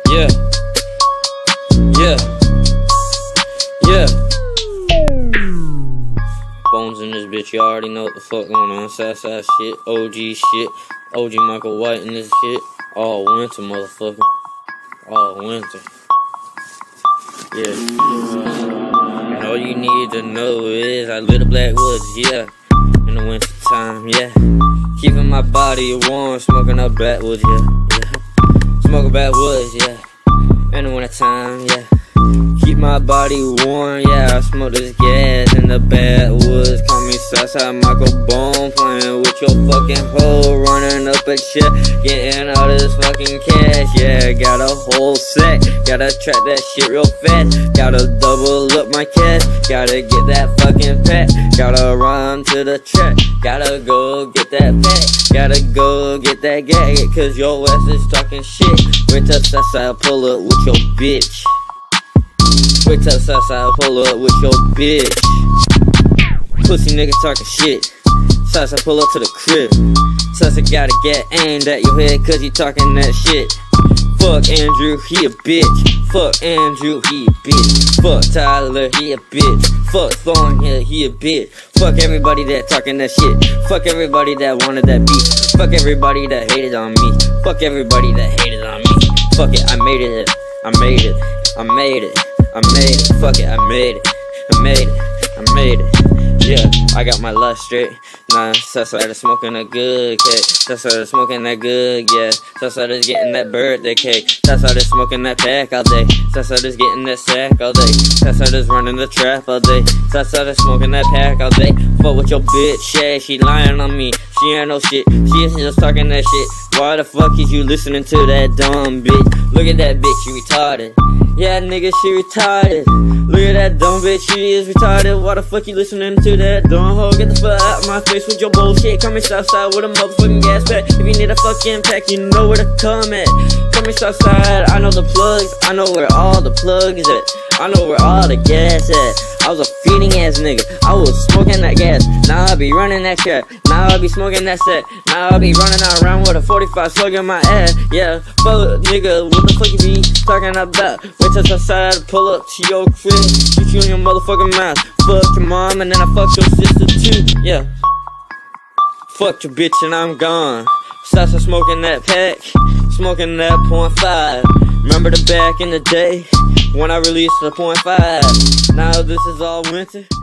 Yeah, yeah, yeah. Bones in this bitch, you already know what the fuck going on. Southside shit, OG shit, OG Michael White in this shit. All winter, motherfucker. All winter. Yeah. And all you need to know is I live the Blackwoods, yeah. In the winter time, yeah. Keeping my body warm, smoking up backwoods, yeah. Smoking backwoods, yeah. In the winter time, yeah. Keep my body warm, yeah. I smoke this gas in the backwoods. Call me Southside Michael Bone, playing with your fucking hoe, running up a shit, getting all this fucking cash, yeah. Got a whole set, gotta track that shit real fast. Gotta double up my cash, gotta get that fucking pack. Gotta run to the track, gotta go get that pack. Gotta go get that gag, cause your ass is talking shit. Wait till Southside pull up with your bitch. Wait till Southside pull up with your bitch. Pussy nigga talking shit. Southside pull up to the crib. Southside gotta get aimed at your head cause you talking that shit. Fuck Andrew, he a bitch. Fuck Andrew, he a bitch. Fuck Tyler, he a bitch. Fuck Thornhill, he a bitch. Fuck everybody that talking that shit. Fuck everybody that wanted that beef. Fuck everybody that hated on me. Fuck everybody that hated on me. Fuck it, I made it. I made it. I made it. I made it. Fuck it, I made it. I made it. I made it. Yeah, I got my life straight. Nah, Southside is smoking a good cake. Southside is smoking that good, yeah. Southside is getting that birthday cake. Southside is smoking that pack all day. Southside is getting that sack all day. Southside is running the trap all day. Southside is smoking that pack all day. Fuck with your bitch, yeah, she lying on me. She ain't no shit, she is just talking that shit. Why the fuck is you listening to that dumb bitch? Look at that bitch, you retarded. Yeah, nigga, she retarded. Look at that dumb bitch, she is retarded. Why the fuck you listening to that dumb hoe? Get the fuck out of my face with your bullshit. Coming Southside with a motherfucking gas pack. If you need a fucking pack, you know where to come at. Coming Southside, I know the plugs. I know where all the plugs at. I know where all the gas at. I was a feeding ass nigga. I was smoking that gas. Now I be running that trap. Now I be smoking that set. Now I be running around with a 45 slug in my ass. Yeah, fuck nigga, what the fuck you be talking about? Wait till Southside pull up to your crib, shoot you in your motherfucking mouth. Fuck your mom and then I fuck your sister too. Yeah. Fuck your bitch and I'm gone. Southside smoking that pack, smoking that .5. Remember the back in the day when I released the .5? Now this is all winter.